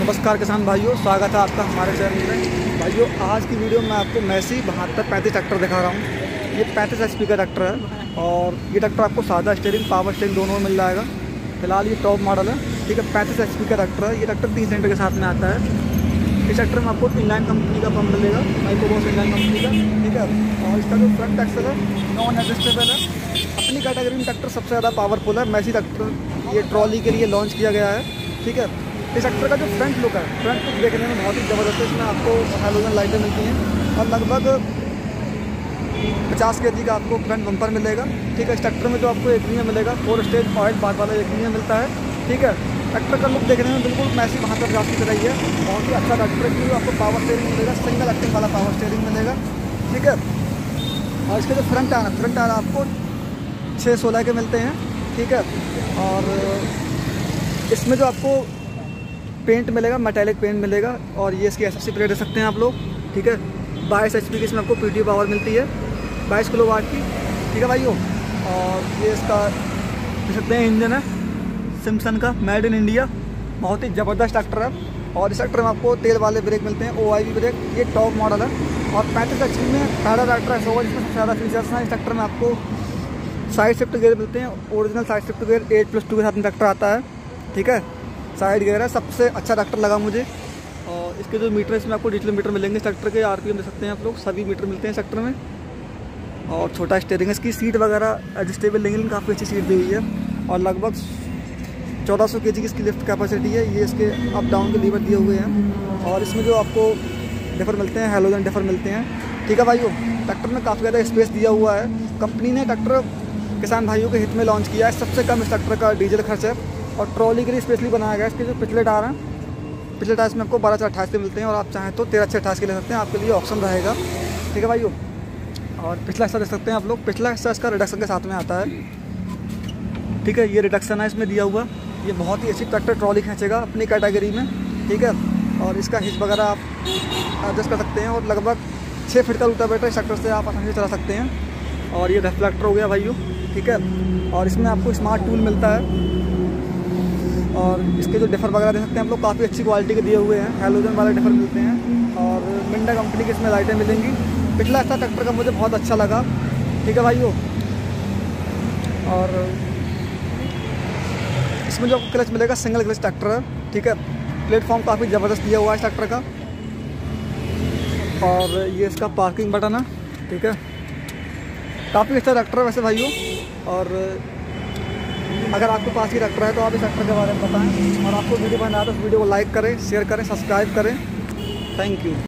नमस्कार किसान भाइयों, स्वागत है आपका हमारे चैनल में। भाइयों आज की वीडियो में आपको मैसी 7235 ट्रैक्टर दिखा रहा हूँ। ये 35 HP का ट्रैक्टर है और ये ट्रैक्टर आपको सादा स्टीयरिंग पावर स्टीयरिंग दोनों मिल जाएगा। फिलहाल ये टॉप मॉडल है, ठीक है। 35 HP का ट्रैक्टर है। ये ट्रैक्टर 30 सेंटर के साथ में आता है। इस ट्रैक्टर में आपको इनलाइन कंपनी का पंप मिलेगा, माइक्रोबॉस इनलाइन कंपनी का, ठीक है। और इसका जो फ्रंट एक्सल है नॉन एडजस्टेबल है। अपनी कैटेगरी में ट्रैक्टर सबसे ज़्यादा पावरफुल है। मैसी ट्रैक्टर ये ट्रॉली के लिए लॉन्च किया गया है, ठीक है। इस ट्रैक्टर का जो फ्रंट लुक है, फ्रंट लुक देखने में बहुत ही ज़बरदस्त है। इसमें आपको हैलोजन लाइटें मिलती हैं और लगभग 50 kg का आपको फ्रंट बम्पर मिलेगा, ठीक है। इस ट्रैक्टर में जो आपको एग्रीमेंट मिलेगा 4 स्टेज ऑयल बाग वाला एग्रीमेंट मिलता है, ठीक है। ट्रैक्टर का लुक देखने में बिल्कुल मैसी 7250 की तरह ही है। बहुत ही अच्छा ट्रैक्टर है। आपको पावर स्टीयरिंग मिलेगा, सिंगल एक्टिंग वाला पावर स्टीयरिंग मिलेगा, ठीक है। और इसके जो फ्रंट टायर आपको 616 के मिलते हैं, ठीक है। और इसमें जो आपको पेंट मिलेगा, मेटालिक पेंट मिलेगा। और ये इसकी SFC प्लेट दे सकते हैं आप लोग, ठीक है। 22 HP की इसमें आपको PTO पावर मिलती है, 22 किलोवाट की, ठीक है भाइयों। और ये इसका देख सकते हैं इंजन है सिम्पसन का, मेड इन इंडिया। बहुत ही ज़बरदस्त ट्रैक्टर है। और इस ट्रैक्टर में आपको तेल वाले ब्रेक मिलते हैं, OIV ब्रेक। ये टॉप मॉडल है और 35 HP में पहला ट्रैक्टर ऐसा होगा जिसमें सबसे ज़्यादा फीचर्स हैं। इस ट्रैक्टर में आपको साइड शिफ्ट गियर मिलते हैं, ओरिजिनल साइड शिफ्ट गियर 8+2 के साथ में ट्रैक्टर आता है, ठीक है। साइड गियर है, सबसे अच्छा ट्रैक्टर लगा मुझे। और इसके जो मीटर इसमें आपको डिजिटल मीटर मिलेंगे। इस ट्रैक्टर के RPM दे सकते हैं आप लोग, सभी मीटर मिलते हैं इस ट्रैक्टर में। और छोटा स्टीयरिंग है। इसकी सीट वगैरह एडजस्टेबल लेकिन काफ़ी अच्छी सीट दी हुई है। और लगभग 1400 kg की इसकी लिफ्ट कैपेसिटी है। ये इसके अप डाउन के लीवर दिए हुए हैं। और इसमें जो आपको डिफर मिलते हैं, हैलोजन डिफर मिलते हैं, ठीक है भाइयों। ट्रैक्टर में काफ़ी ज़्यादा स्पेस दिया हुआ है। कंपनी ने ट्रैक्टर किसान भाइयों के हित में लॉन्च किया है। सबसे कम इस ट्रैक्टर का डीजल खर्च है और ट्रॉली के लिए स्पेशली बनाया गया है। इसके जो पिछले टायर हैं, पिछले टायर में आपको 12/28 के मिलते हैं और आप चाहें तो 13/28 के ले सकते हैं। आपके लिए ऑप्शन रहेगा, ठीक है भाइयों। और पिछला हिस्सा देख सकते हैं आप लोग, पिछला हिस्सा इसका रिडक्शन के साथ में आता है, ठीक है। ये रिडक्शन है इसमें दिया हुआ। ये बहुत ही अच्छी ट्रैक्टर ट्रॉली खींचेगा अपनी कैटेगरी में, ठीक है। और इसका हिच वगैरह आप एडजस्ट कर सकते हैं। और लगभग 6 फीट का रोटावेटर इस ट्रैक्टर से आप आसानी से चला सकते हैं। और ये रिफ्लेक्टर हो गया भाइयों, ठीक है। और इसमें आपको स्मार्ट टूल मिलता है। और इसके जो डिफर वगैरह दे सकते हैं आप लोग, काफ़ी अच्छी क्वालिटी के दिए हुए हैं, हैलोजन वाले डिफर मिलते हैं। और मिंडा कंपनी की इसमें लाइटें मिलेंगी। पिछला हिस्सा ट्रैक्टर का मुझे बहुत अच्छा लगा, ठीक है भाइयों। और इसमें जो आपको क्लच मिलेगा सिंगल क्लच ट्रैक्टर है, ठीक है। प्लेटफॉर्म काफ़ी ज़बरदस्त दिया हुआ है इस ट्रैक्टर का। और ये इसका पार्किंग बटन है, ठीक है। काफ़ी अच्छा ट्रैक्टर है वैसे भाइयों। और अगर आपके पास ही ट्रैक्टर है तो आप इस ट्रैक्टर के बारे में बताएं। और आपको वीडियो पसंद आया तो इस वीडियो को लाइक करें, शेयर करें, सब्सक्राइब करें। Thank you.